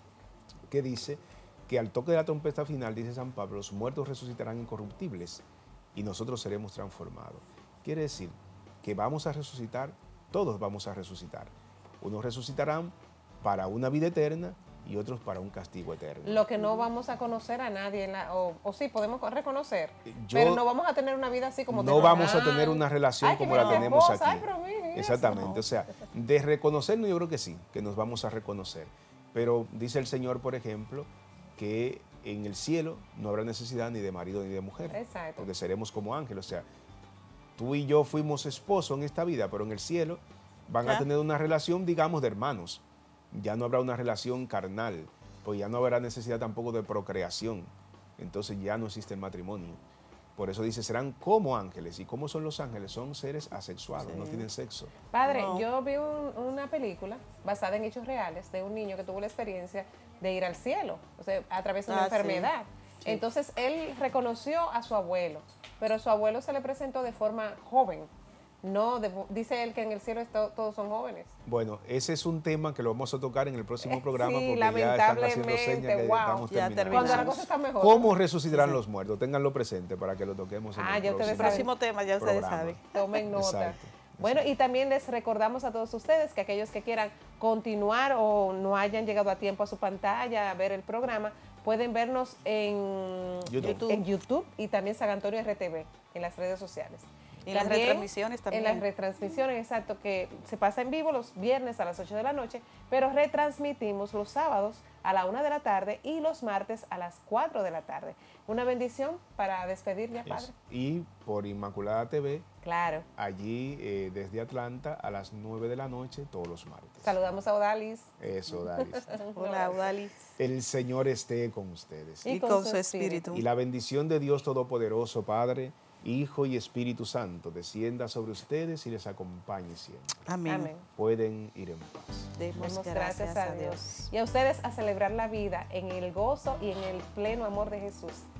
que dice que al toque de la trompeta final, dice San Pablo, los muertos resucitarán incorruptibles y nosotros seremos transformados. Quiere decir que vamos a resucitar, todos vamos a resucitar. Unos resucitarán para una vida eterna y otros para un castigo eterno. Lo que no vamos a conocer a nadie, o sí, podemos reconocer, Yo- pero no vamos a tener una vida así como No vamos a tener una relación Ay, que como mira la mi tenemos esposa, aquí. ay, pero miren eso. Exactamente, o sea, de reconocernos yo creo que sí, que nos vamos a reconocer. Pero dice el Señor, por ejemplo, que en el cielo no habrá necesidad ni de marido ni de mujer. Exacto. Porque seremos como ángeles. O sea, tú y yo fuimos esposos en esta vida, pero en el cielo van a Ya. tener una relación, digamos, de hermanos. Ya no habrá una relación carnal, pues ya no habrá necesidad tampoco de procreación. Entonces ya no existe el matrimonio. Por eso dice, serán como ángeles. ¿Y cómo son los ángeles? Son seres asexuados, no tienen sexo. Padre, No. yo vi una película basada en hechos reales de un niño que tuvo la experiencia de ir al cielo, o sea, a través de una Sí. enfermedad. Sí. Entonces él reconoció a su abuelo, pero su abuelo se le presentó de forma joven. No, dice él que en el cielo todos son jóvenes. Bueno, ese es un tema que lo vamos a tocar en el próximo programa Sí, porque ya están haciendo lamentablemente, señas que wow. estamos Ya terminando. terminamos. Cuando la cosa está mejor. ¿Cómo resucitarán los muertos? Ténganlo presente para que lo toquemos en Ah, el ya ustedes El próximo próximo tema ya ustedes programa. saben. Tomen nota. Exacto, Bueno, y también les recordamos a todos ustedes que aquellos que quieran continuar o no hayan llegado a tiempo a su pantalla a ver el programa, pueden vernos en YouTube y también San Antonio RTV en las redes sociales. Y las retransmisiones también. En las retransmisiones, exacto, que se pasa en vivo los viernes a las 8 de la noche, pero retransmitimos los sábados a la 1 de la tarde y los martes a las 4 de la tarde. Una bendición para despedir ya, Padre. Eso. Y por Inmaculada TV, Claro. allí desde Atlanta a las 9 de la noche todos los martes. Saludamos a Odalis. Eso, Dalis. Hola, Udalis. El Señor esté con ustedes. Y Y con con su su espíritu. Y la bendición de Dios Todopoderoso, Padre, Hijo y Espíritu Santo, descienda sobre ustedes y les acompañe siempre. Amén. Amén. Pueden ir en paz. Demos Demos gracias a Dios. Y a ustedes a celebrar la vida en el gozo y en el pleno amor de Jesús.